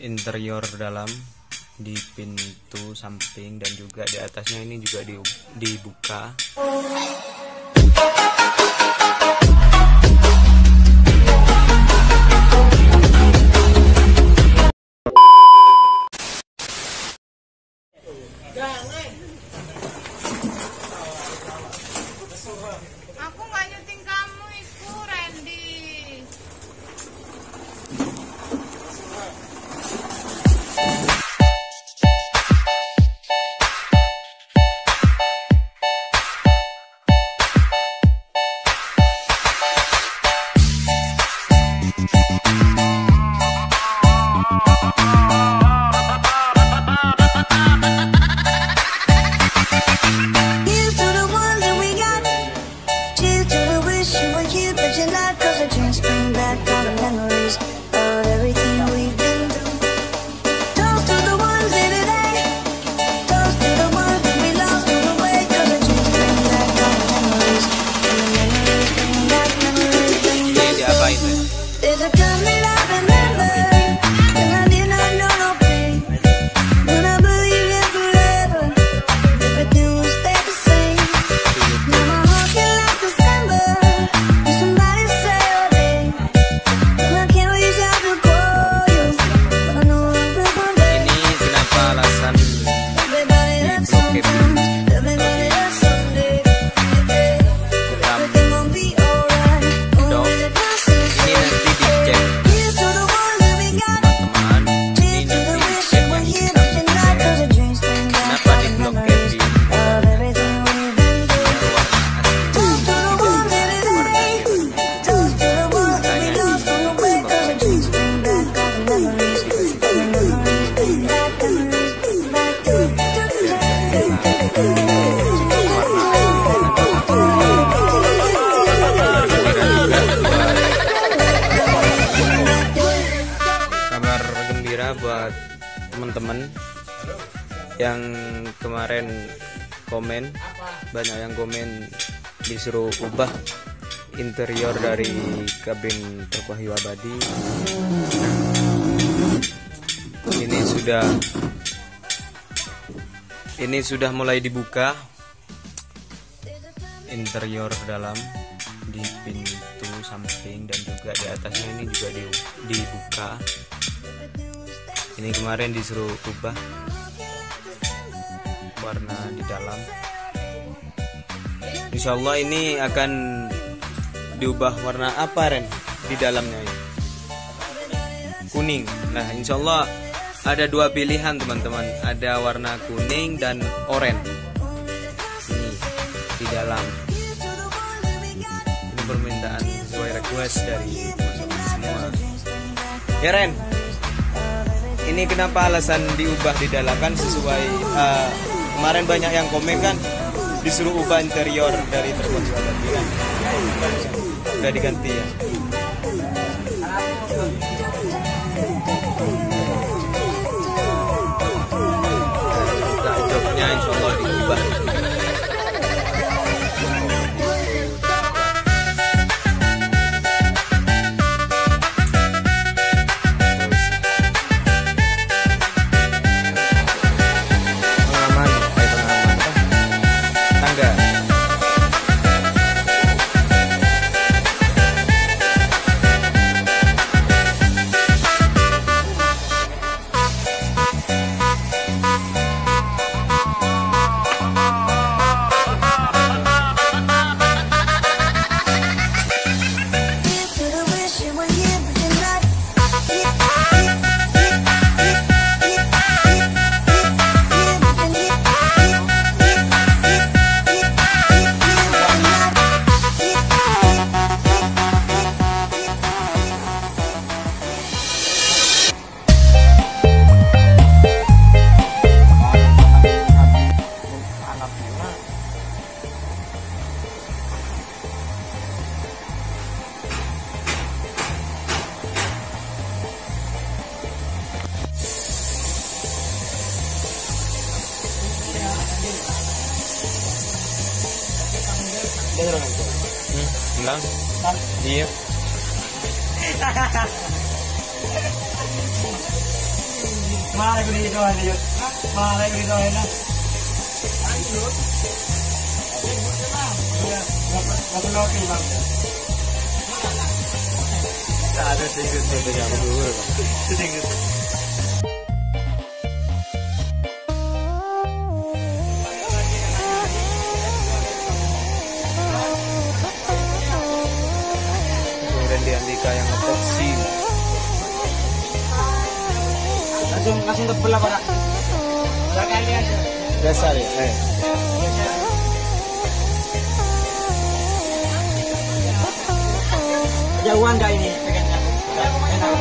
interior dalam di pintu samping dan juga di atasnya ini juga dibuka. Aku nggak nyuting kamu itu, Randy. Kabar gembira buat teman-teman yang kemarin komen, banyak yang komen disuruh ubah interior dari kabin truk Wahyu Abadi. Ini sudah mulai dibuka interior dalam di pintu samping dan juga di atasnya ini juga dibuka. Ini kemarin disuruh ubah warna di dalam. Insya Allah ini akan diubah warna apa, Ren? Di dalamnya ini kuning. Nah, insya Allah ada dua pilihan teman-teman, ada warna kuning dan oranye. Ini di dalam. Ini permintaan sesuai request dari teman-teman semua. Ya, Ren, ini kenapa alasan diubah di dalam? Kan sesuai kemarin banyak yang komen kan disuruh ubah interior dari truk Wahyu Abadi kan. Udah diganti ya. Joknya insya Allah diubah. Enggak. Iya. Mana ko dito ano yun? Mana ko dito ano? Matulog bang? Ada sedikit berbeda dulu. Sedikit. Kemudian di Andika yang epoksi. Langsung tebel apa nak? Sekali aja. Dasar ya. Jauhan nggak ini? Pengennya? Enak.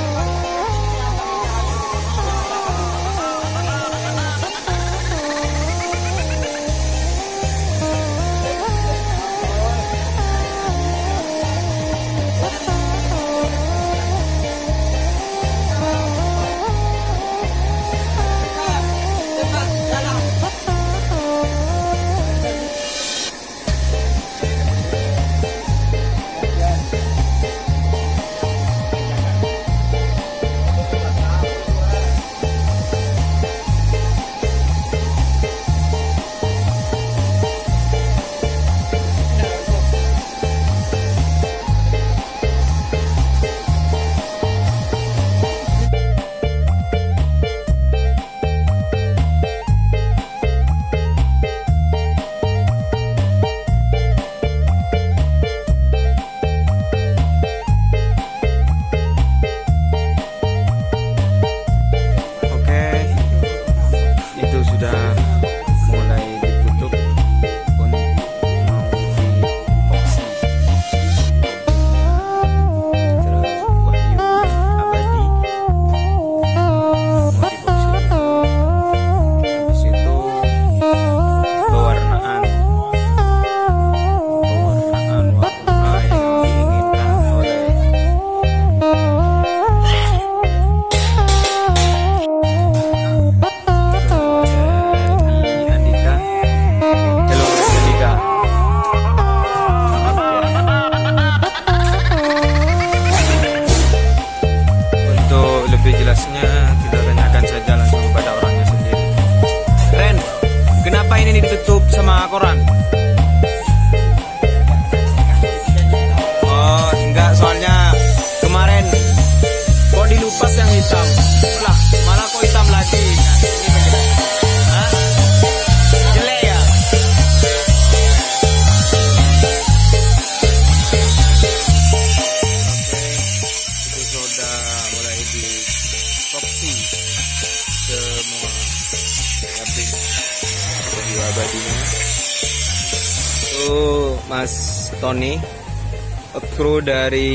Sama koran. Oh, enggak, soalnya kemarin kok dilupas yang hitam. Lah, malah kok hitam lagi. Nah, ini bagaimana? Hah? Jelek ya? Oke, itu sudah mulai dikoksi semua kabin abadinya. Mas Tony, kru dari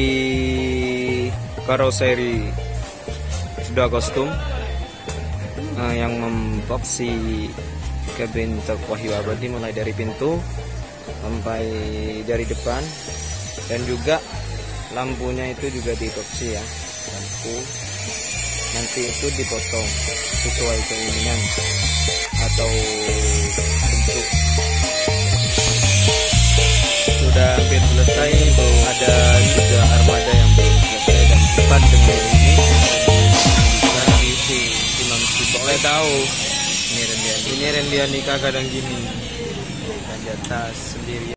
karoseri sudah kostum yang memboksi kabin truk Wahyu Abadi mulai dari pintu sampai dari depan, dan juga lampunya itu juga diboksi ya, lampu nanti itu dipotong sesuai keinginan atau bentuk. Sudah hampir selesai, ada juga armada yang belum selesai, dan depan dengan ini isi Imam boleh tahu ini Rendianika kadang gini kan di atas sendiri.